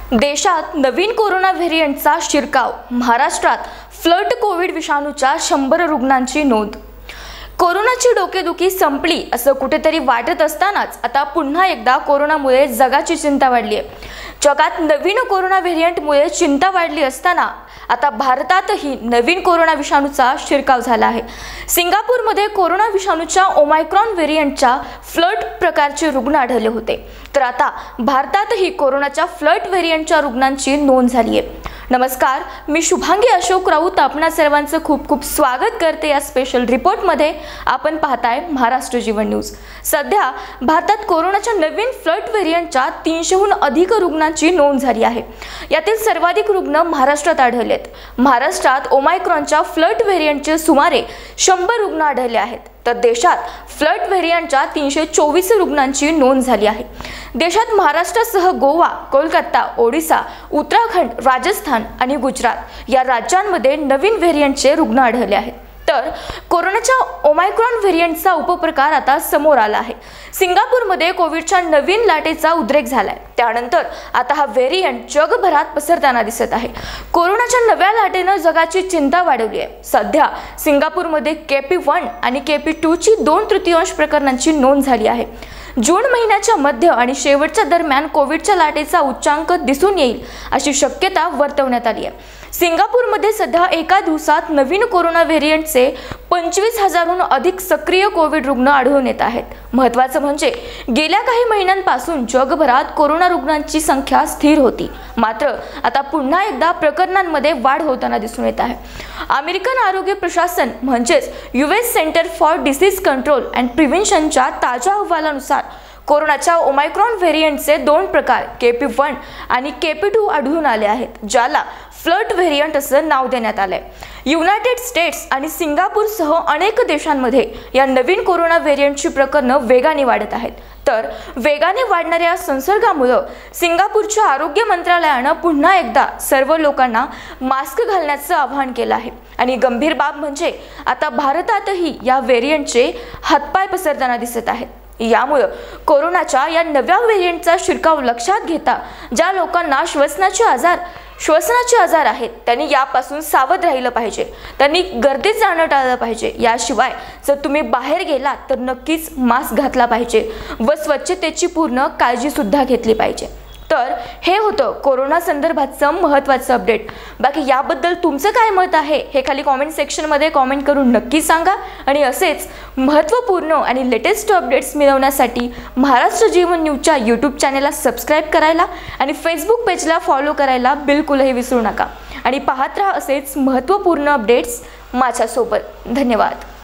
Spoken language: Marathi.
देशात नवीन कोरोना व्हेरिएंटचा शिरकाव, महाराष्ट्रात फ्लड कोविड विषाणूच्या 100 रुग्णांची नोंद। कोरोनाची डोकेदुखी संपली असं कुठेतरी वाटत असतानाच आता पुन्हा एकदा कोरोनामुळे जगाची चिंता वाढली आहे। जगात नवीन कोरोना व्हेरिएंटमुळे चिंता वाढली असताना आता भारतातही नवीन कोरोना विषाणूचा शिरकाव झाला आहे। सिंगापूरमध्ये कोरोना विषाणूच्या ओमायक्रॉन व्हेरिएंटच्या फ्लड प्रकारचे रुग्ण आढळले होते, तर आता भारतातही कोरोनाच्या फ्लड व्हेरिएंटच्या रुग्णांची नोंद झाली आहे। नमस्कार, मी शुभांगी अशोक राऊत आपणा सर्वांचं खूप खूप स्वागत करते या स्पेशल रिपोर्टमध्ये। आपण पाहताय महाराष्ट्र जीवन न्यूज। सध्या भारतात कोरोनाच्या नवीन फ्लड व्हेरिएंटच्या 300हून अधिक रुग्णांची नोंद झाली आहे। यातील सर्वाधिक रुग्ण महाराष्ट्रात आढळलेत। महाराष्ट्रात ओमायक्रॉनच्या फ्लड व्हेरिएंटचे सुमारे 100 रुग्ण आढळले आहेत, तर देशात फ्लड व्हेरिएंटच्या 324 रुग्णांची नोंद झाली आहे। देशात महाराष्ट्रासह गोवा, कोलकाता, ओडिशा, उत्तराखंड, राजस्थान आणि गुजरात या राज्यांमध्ये नवीन व्हेरिएंटचे रुग्ण आढळले आहेत। तर कोरोनाच्या ओमायक्रॉन व्हेरिएंटचा उपप्रकार आता समोर आला आहे। सिंगापूरमध्ये कोविडच्या नवीन लाटेचा उद्रेक झालाय, त्यानंतर आता हा व्हेरिएंट जगभरात पसरताना दिसत आहे। कोरोनाच्या नव्या लाटेने जगाची चिंता वाढवली आहे। सध्या सिंगापूरमध्ये KP1 आणि KP2 ची 2/3 प्रकरणांची नोंद झाली आहे। जून महिन्याच्या मध्य आणि शेवटच्या दरम्यान कोविडच्या लाटेचा उच्चांक दिसून येईल अशी शक्यता वर्तवण्यात आली आहे। सिंगापूरमध्ये सध्या एका दिवसात नवीन कोरोना व्हेरिएंटचे 25,000हून अधिक सक्रिय कोविड रुग्ण आढळून येत आहेत। महत्त्वाचं म्हणजे गेल्या काही महिन्यांपासून जगभरात कोरोना रुग्णांची संख्या स्थिर होती, मात्र आता पुन्हा एकदा प्रकरणांमध्ये वाढ होताना दिसून येत आहे। अमेरिकन आरोग्य प्रशासन म्हणजेच US centre for disease control and प्रिव्हेन्शनच्या ताज्या अहवालानुसार कोरोनाच्या ओमायक्रॉन व्हेरिएंटचे 2 प्रकार KP1 आणि KP2 आढळून आले आहेत, ज्याला फ्लड व्हेरिएंट असं नाव देण्यात आलंय। युनायटेड स्टेट्स आणि सिंगापूरसह अनेक देशांमध्ये या नवीन कोरोना व्हेरिएंटची प्रकरणं वेगाने वाढत आहेत। तर वेगाने वाढणाऱ्या संसर्गामुळे सिंगापूरच्या आरोग्य मंत्रालयाने पुन्हा एकदा सर्व लोकांना मास्क घालण्याचं आवाहन केलं आहे। आणि गंभीर बाब म्हणजे आता भारतातही या व्हेरिएंटचे हातपाय पसरताना दिसत आहेत। यामुळे कोरोनाच्या या नव्या व्हेरिएंटचा शिरकाव लक्षात घेता ज्या लोकांना श्वसनाचे आजार आहेत त्यांनी यापासून सावध राहिलं पाहिजे। त्यांनी गर्दीत जाणं टाळलं पाहिजे। याशिवाय जर तुम्ही बाहेर गेलात तर नक्कीच मास्क घातला पाहिजे व स्वच्छतेची पूर्ण काळजी सुद्धा घेतली पाहिजे। तर हे होतं कोरोना संदर्भातचं महत्त्वाचं अपडेट। बाकी याबद्दल तुमचं काय मत आहे हे खाली कॉमेंट सेक्शनमध्ये कॉमेंट करून नक्की सांगा। आणि असेच महत्त्वपूर्ण आणि लेटेस्ट अपडेट्स मिळवण्यासाठी महाराष्ट्र जीवन न्यूजच्या YouTube चॅनेलला सबस्क्राईब करायला आणि Facebook पेजला फॉलो करायला बिलकुलही विसरू नका। आणि पाहत राहा असेच महत्त्वपूर्ण अपडेट्स माझ्यासोबत। धन्यवाद।